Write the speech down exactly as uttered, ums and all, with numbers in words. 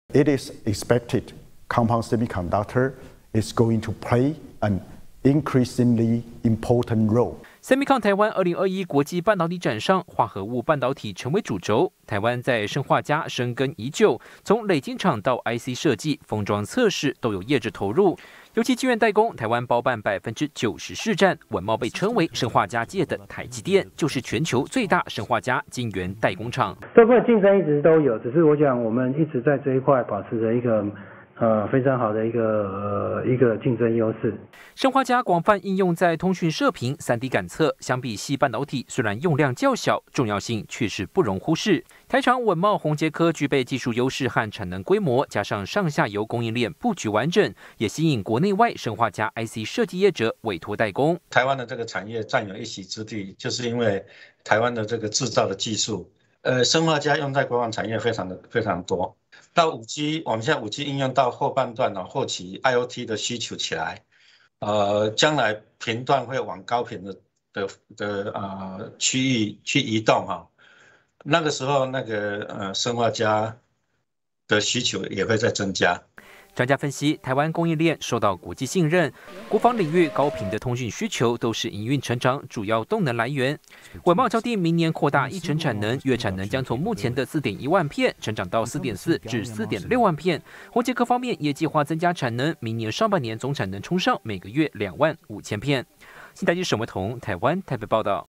It is expected compound semiconductor is going to play an increasingly important role. Semicon 台湾二零二一国际半导体展上，化合物半导体成为主轴。台湾在砷化镓深耕已久，从磊晶厂到 I C 设计、封装测试都有业者投入。尤其晶圆代工，台湾包办百分之九十市占，稳懋被称为砷化镓界的台积电，就是全球最大砷化镓晶圆代工厂。 这部分竞争一直都有，只是我想我们一直在这一块保持着一个。呃，非常好的一个呃一个竞争优势。 砷化镓广泛应用在通讯射频、三 D 感测，相比矽半导体，虽然用量较小，重要性却是不容忽视。台厂稳懋宏捷科具备技术优势和产能规模，加上上下游供应链布局完整，也吸引国内外砷化镓 I C 设计业者委托代工。 台湾的这个产业占有一席之地，就是因为台湾的这个制造的技术，呃，砷化镓用在国防产业非常的非常多。到五 G， 我们现在五 G 应用到后半段呢，后期 I O T 的需求起来，呃，将来频段会往高频的的的呃区域去移动哈，那个时候那个呃砷化镓的需求也会在增加。 专家分析，台湾供应链受到国际信任，国防领域高频的通讯需求都是营运成长主要动能来源。稳懋敲定明年扩大一成产能，月产能将从目前的 四点一万片成长到 四点四至 四点六万片。宏捷科方面也计划增加产能，明年上半年总产能冲上每个月两万五千片。新台记沈维彤，台湾台北报道。